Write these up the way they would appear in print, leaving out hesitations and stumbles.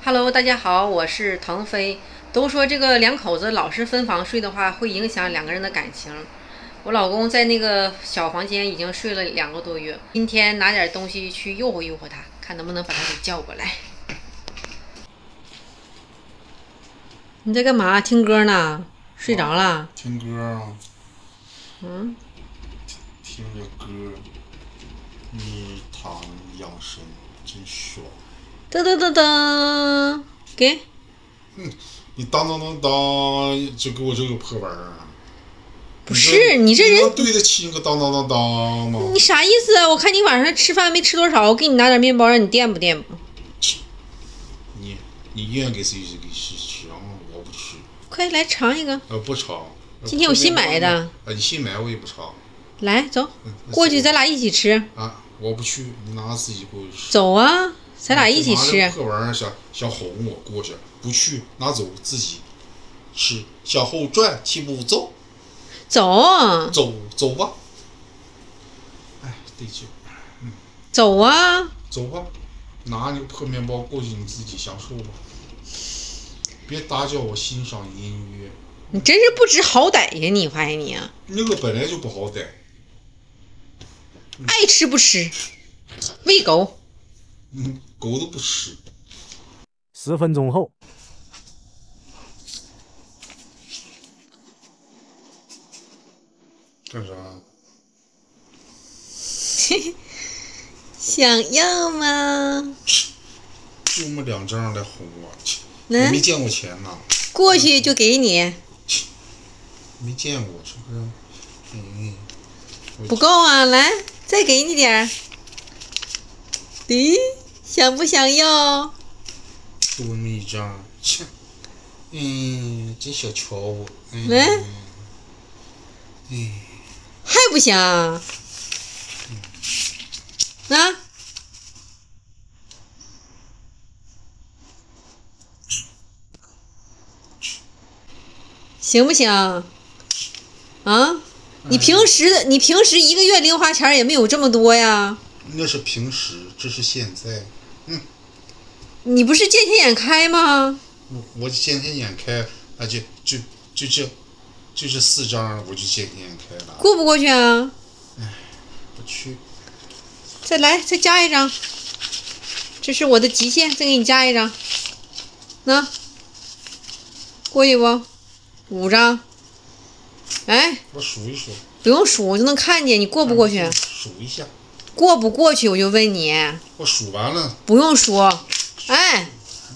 Hello， 大家好，我是腾飞。都说这个两口子老是分房睡的话，会影响两个人的感情。我老公在那个小房间已经睡了2个多月，今天拿点东西去诱惑诱惑他，看能不能把他给叫过来。你在干嘛？听歌呢？睡着了？ 听歌啊。 嗯。 听着歌，蜜糖养生真爽。 噔噔噔噔，给。 你当当当当就给我这个破玩意儿啊！ 不是你这人对得起那个当当当当吗？ 你啥意思啊？我看你晚上吃饭没吃多少，我给你拿点面包让你垫不垫不？ 你愿意给谁给谁吃啊？我不吃。 快来尝一个。 不尝。 今天我新买的。 你新买我也不尝。 来走，过去咱俩一起吃。 啊，我不去，你拿自己过去吃。 走啊，咱俩一起吃。 拿这破玩意儿想哄我过去，不去拿走自己吃，向后转7步走。走吧。哎，得劲。 走啊。 走吧，拿那个破面包过去，你自己享受吧。别打搅我欣赏音乐。 你真是不知好歹呀！你发现你啊？ 那个本来就不好歹。 爱吃不吃，喂狗。 狗都不吃。 10分钟后。 干啥？ 想要吗？ 就那么2张来哄我，我没见过钱呐。 过去就给你。 没见过，是不是？ 不够啊，来，再给你点儿。咦，想不想要？ 就那么1张，切，真小瞧我。 来。还不想？啊？行不行？啊？你平时1个月零花钱也没有这么多呀？ 那是平时，这是现在。 你不是见钱眼开吗？ 我见钱眼开，啊就这4张，我就见钱眼开了。 过不过去啊？ 不去。 再来，再加1张。这是我的极限，再给你加1张。那过去不？5张。哎， 我数一数。 不用数，我就能看见你过不过去。 数一下。 过不过去，我就问你。 我数完了。 不用数。哎。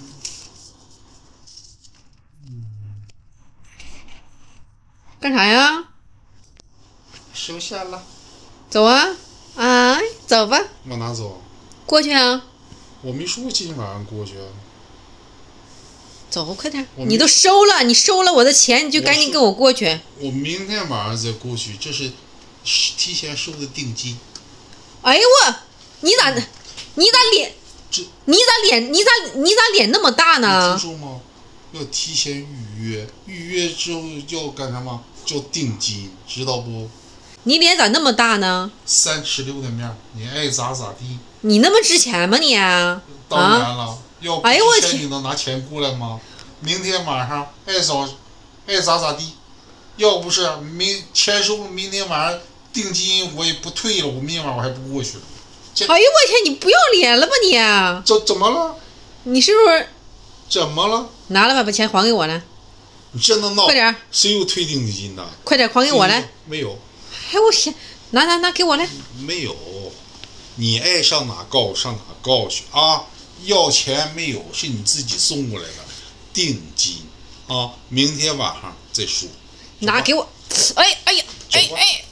干啥呀？ 收下了。 走啊！啊，走吧。 往哪走？ 过去啊。 我没说今天晚上过去啊。 走，快点！你都收了，你收了我的钱，你就赶紧跟我过去。 我明天晚上再过去，这是提前收的定金。 哎呦我，你咋脸？你咋脸那么大呢？ 你听说吗？要提前预约，预约之后要干什么？叫定金，知道不？ 你脸咋那么大呢 ？3尺6的面，你爱咋咋地。 你那么值钱吗你？ 当然了，要不哎呦我之前你能拿钱过来吗？明天晚上爱咋咋地，要不是钱收了，明天晚上定金我也不退了，我明天晚上我还不过去了。 哎呦我天，你不要脸了吧你？ 怎么了？ 你是不是？ 怎么了？ 拿了吧，把钱还给我来。 你真能闹？ 快点！ 谁有退定金的？ 快点还给我来。 没有。 哎我天，拿给我来。 没有，你爱上哪告上哪告去啊！要钱没有，是你自己送过来的定金啊！明天晚上再说。 拿给我。哎呀，哎。